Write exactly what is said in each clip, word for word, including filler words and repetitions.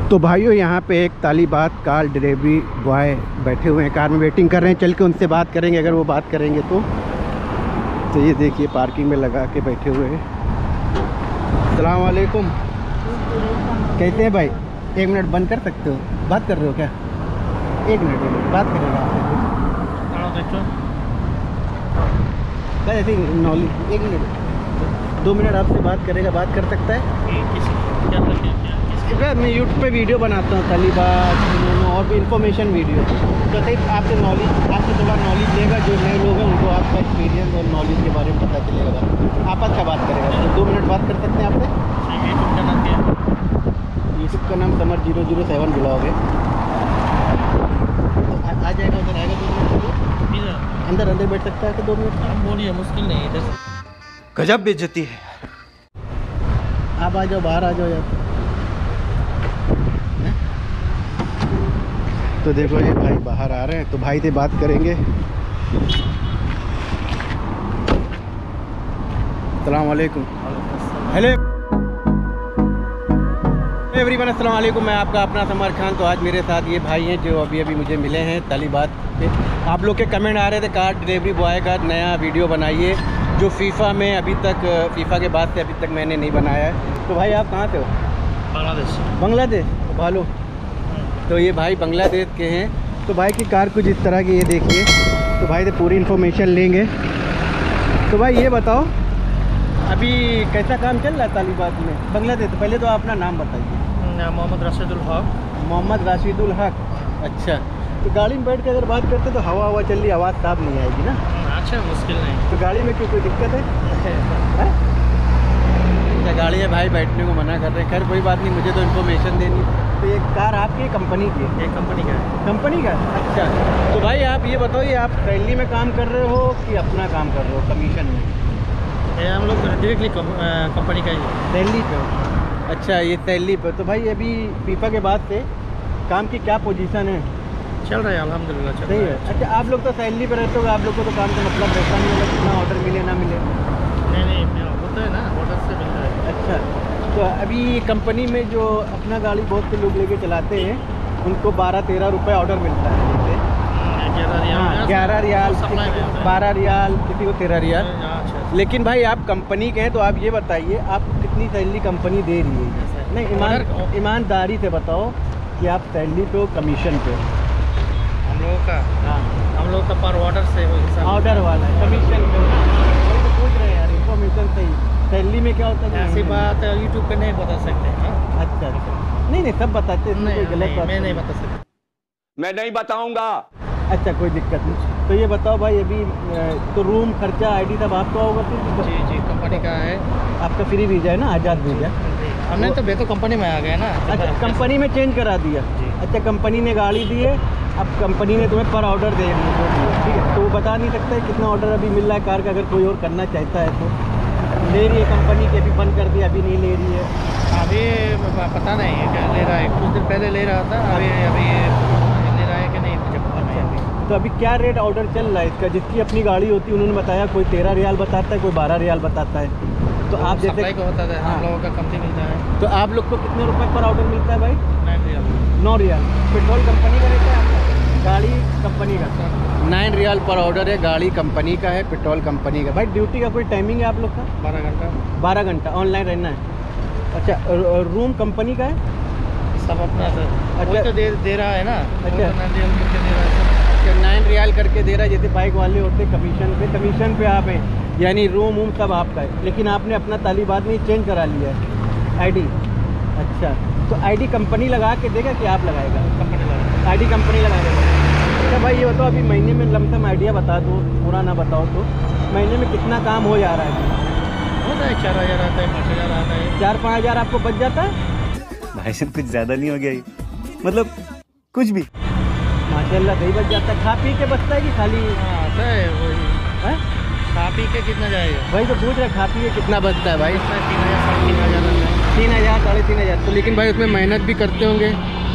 तो भाइयों यहाँ पे एक तालिबात कार डिलीवरी बॉय बैठे हुए हैं, कार में वेटिंग कर रहे हैं। चल के उनसे बात करेंगे, अगर वो बात करेंगे तो तो ये देखिए पार्किंग में लगा के बैठे हुए हैं। अस्सलाम वालेकुम, कैसे हैं भाई? एक मिनट बंद कर सकते हो? बात कर रहे हो क्या? एक मिनट एक मिनट बात करेगा आपसे ऐसे नॉलेज। एक मिनट दो मिनट आपसे बात करेगा, बात कर सकता है? मैं यूट्यूब पे वीडियो बनाता हूँ तालिबात और भी इंफॉर्मेशन वीडियो, तो सिर्फ आपसे नॉलेज आपसे थोड़ा नॉलेज लेगा। जो नए लोग हैं उनको आपका एक्सपीरियंस और नॉलेज के बारे में पता चलेगा। आपस का बात करेगा, तो दो मिनट बात कर सकते हैं आपसे? यूट्यूब का नाम क्या है? यूट्यूब का नाम समर जीरो जीरो सेवन बुलाओगे तो आ, आ जाएगा, उधर आएगा। दो मिनट अंदर अंदर बैठ सकता है? तो दो मिनट बोलिए, मुश्किल नहीं है। गजब बेइज्जती है। आप आ जाओ, बाहर आ जाओ यार। तो देखो ये भाई बाहर आ रहे हैं, तो भाई से बात करेंगे। अस्सलाम वालेकुम। हेलो एवरीवन, अस्सलाम वालेकुम। मैं आपका अपना समर खान। तो आज मेरे साथ ये भाई हैं जो अभी अभी मुझे मिले हैं तालिबात पे। आप लोग के कमेंट आ रहे थे कार डिलीवरी बॉय का नया वीडियो बनाइए, जो फीफा में अभी तक फीफा के बाद से अभी तक मैंने नहीं बनाया है। तो भाई आप कहाँ से हो? बांग्लादेश। बांग्लादेश भालो। तो ये भाई बांग्लादेश के हैं। तो भाई की कार कुछ इस तरह की, ये देखिए। तो भाई से पूरी इन्फॉर्मेशन लेंगे। तो भाई ये बताओ अभी कैसा काम चल रहा है तालिबात में बांग्लादेश? तो पहले तो अपना नाम बताइए। मोहम्मद राशिदुल हक। मोहम्मद राशिदुल हक। अच्छा, तो गाड़ी में बैठ के अगर बात करते तो हवा हवा चल रही, आवाज़ साफ नहीं आएगी ना? अच्छा, मुश्किल नहीं। तो गाड़ी में क्यों, कोई दिक्कत है? अच्छा, गाड़ी है भाई बैठने को मना कर रहे हैं। खैर कोई बात नहीं, मुझे तो इन्फॉर्मेशन देनी। तो ये कार आपकी कंपनी की है? एक कंपनी का है। कंपनी का? अच्छा, तो भाई आप ये बताओ, ये आप सैलरी में काम कर रहे हो कि अपना काम कर रहे हो कमीशन में? ये हम लोग डायरेक्टली कंपनी का ही सैलरी पे हो? अच्छा, ये सैलरी पे। तो भाई अभी फीफा के बाद से काम की क्या पोजीशन है? चल रहा है अल्हम्दुलिल्लाह, चल सही रहा है। है। अच्छा, आप लोग तो सैलरी पे रहते हो, आप लोग को तो काम का मतलब रहता नहीं होगा कितना ऑर्डर मिले ना मिले? नहीं नहीं, होता है ना, ऑर्डर से मिलता है। अच्छा, तो अभी कंपनी में जो अपना गाड़ी बहुत से लोग लेके चलाते हैं उनको बारह तेरह रुपये ऑर्डर मिलता है। हाँ, ग्यारह रियाल, बारह रियाल, किसी को तेरह रियाल। लेकिन भाई आप कंपनी के हैं, तो आप ये बताइए आपको कितनी सैलरी कंपनी दे रही है? नहीं, ईमान ईमानदारी से बताओ कि आप सैलरी पे हो कमीशन पे हो? हम लोगों का हाँ, हम लोग का पर ऑर्डर से ऑर्डर वाला है, कमीशन पे हो। वही तो पूछ रहे हैं यार, इन्फॉर्मेशन सही। सैलरी में क्या होता है? ऐसी बात यूट्यूब पे नहीं बता सकते। अच्छा अच्छा, नहीं नहीं सब बताते हैं, कोई गलत बात मैं नहीं बता सकता। मैं नहीं बताऊंगा। अच्छा, कोई दिक्कत नहीं। तो ये बताओ भाई अभी तो रूम खर्चा आईडी सब आपका होगा फिर? जी जी, कंपनी का है। आपका फ्री वीज़ा है ना, आज़ाद वीज़ा? हमने तो बेतो कंपनी में आ गए ना। अच्छा, कंपनी में चेंज करा दिया? अच्छा, कंपनी ने गाड़ी दी है, अब कंपनी ने तुम्हें पर ऑर्डर दे दिया, ठीक है। तो वो बता नहीं सकता है कितना ऑर्डर अभी मिल रहा है कार का, अगर कोई और करना चाहता है तो? ले रही है कंपनी की, अभी बंद कर दिया, अभी नहीं ले रही है? अभी पता नहीं है क्या ले रहा है, कुछ दिन पहले ले रहा था, अभी अभी ले रहा है कि नहीं मुझे पता नहीं अभी। तो अभी क्या रेट ऑर्डर चल रहा है इसका? जिसकी अपनी गाड़ी होती है उन्होंने बताया कोई तेरह रियाल बताता है, कोई बारह रियाल बताता है। तो आप जैसे को होता है, हम लोगों का कंपनी मिलता है। तो आप लोग को कितने रुपए पर ऑर्डर मिलता है भाई? Nine riyal. नौ रियाल। पेट्रोल कंपनी का रहता है आपका, गाड़ी कंपनी का? नाइन रियाल पर ऑर्डर है, गाड़ी कंपनी का है, पेट्रोल कंपनी का। भाई ड्यूटी का कोई टाइमिंग है आप लोग का? बारह घंटा। बारह घंटा ऑनलाइन रहना है? अच्छा, रूम कंपनी का है? सब अपना सर। अच्छा, तो दे दे रहा है ना। अच्छा, दे रहा है। अच्छा, नाइन रियाल करके दे रहा है, जैसे बाइक वाले होते कमीशन पे। कमीशन पे आप हैं, यानी रूम वूम सब आपका है, लेकिन आपने अपना तालिबात में चेंज करा लिया है आईडी। अच्छा, तो आईडी कंपनी लगा के देगा कि आप लगाएगा? कंपनी लगा। आईडी कंपनी लगाएगा। अच्छा भाई ये बताओ अभी महीने में लमसम आइडिया बता दो, पूरा ना बताओ तो, महीने में कितना काम हो जा रहा है? होता है चार हज़ार आता है, पाँच हज़ार आता है। चार पाँच हज़ार आपको बच जाता है? भाई साहब कुछ ज़्यादा नहीं हो गया ये? मतलब कुछ भी? माशाल्लाह सही बच जाता है। खा पी के बचता है कि खाली? हाँ, आता है वही है। खा पी के कितना जाएगा? भाई तो पूछ रहे खा पी के कितना बचता है भाई? तीन हज़ार साढ़े तीन हज़ार आता है। तीन हज़ार साढ़े तीन हज़ार तो लेकिन भाई उसमें मेहनत भी करते होंगे,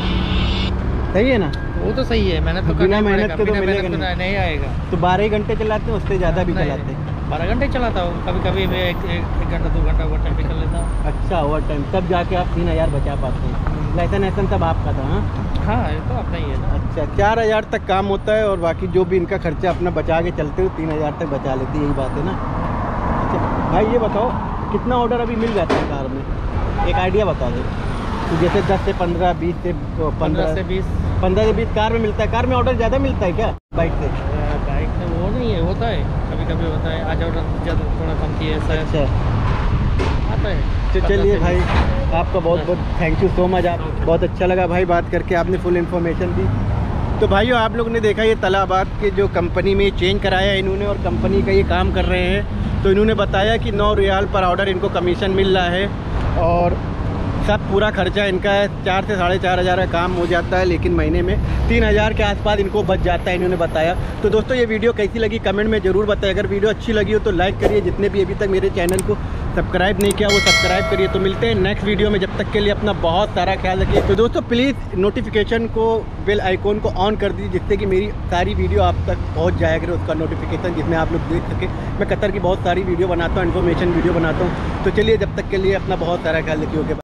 सही है ना? वो तो सही है, मेहनत तो बिना मेहनत के तो बिना मिलेगा मेहनत नहीं। नहीं आएगा। तो बारह घंटे चलाते हैं, उससे ज़्यादा भी चलाते हैं? बारह घंटे चलाता हूँ, कभी कभी मैं एक एक घंटा दो घंटा ओवर टाइम भी कर लेता हूँ। अच्छा, ओवर टाइम, तब जाके आप तीन हज़ार बचा पाते हैं? लाइसेंस लाइसेंस सब आपका था? हाँ हाँ ये तो अपना ही है ना। अच्छा, चार हज़ार तक काम होता है और बाकी जो भी इनका खर्चा अपना बचा के चलते हो तीन हज़ार तक बचा लेती है, यही बात है ना। अच्छा भाई ये बताओ कितना ऑर्डर अभी मिल जाता है कार में, एक आइडिया बता दो। तो जैसे दस से पंद्रह, बीस से पंद्रह से बीस पंद्रह से बीस कार में मिलता है। कार में ऑर्डर ज़्यादा मिलता है क्या बाइक से? बाइक से वो नहीं है, होता है कभी कभी होता है, आज ऑर्डर ज़्यादा थोड़ा कम ऐसा है। अच्छा आता है। तो चलिए भाई आपका बहुत बहुत थैंक यू सो मच, आप बहुत अच्छा लगा भाई बात करके, आपने फुल इन्फॉर्मेशन दी। तो भाइयों आप लोग ने देखा ये तलाबाद के जो कंपनी में चेंज कराया इन्होंने और कंपनी का ये काम कर रहे हैं। तो इन्होंने बताया कि नौ रियाल पर ऑर्डर इनको कमीशन मिल रहा है और सब पूरा खर्चा इनका है, चार से साढ़े चार हज़ार का काम हो जाता है, लेकिन महीने में तीन हज़ार के आसपास इनको बच जाता है, इन्होंने बताया। तो दोस्तों ये वीडियो कैसी लगी कमेंट में ज़रूर बताएं। अगर वीडियो अच्छी लगी हो तो लाइक करिए, जितने भी अभी तक मेरे चैनल को सब्सक्राइब नहीं किया वो सब्सक्राइब करिए। तो मिलते हैं नेक्स्ट वीडियो में, जब तक के लिए अपना बहुत सारा ख्याल रखिए। तो दोस्तों प्लीज़ नोटिफिकेशन को, बेल आइकॉन को ऑन कर दीजिए जिससे कि मेरी सारी वीडियो आप तक पहुंच जाया करे, उसका नोटिफिकेशन जिसमें आप लोग देख सकें। मैं कतर की बहुत सारी वीडियो बनाता हूँ, इन्फॉर्मेशन वीडियो बनाता हूँ। तो चलिए जब तक के लिए अपना बहुत सारा ख्याल रखिए। ओके।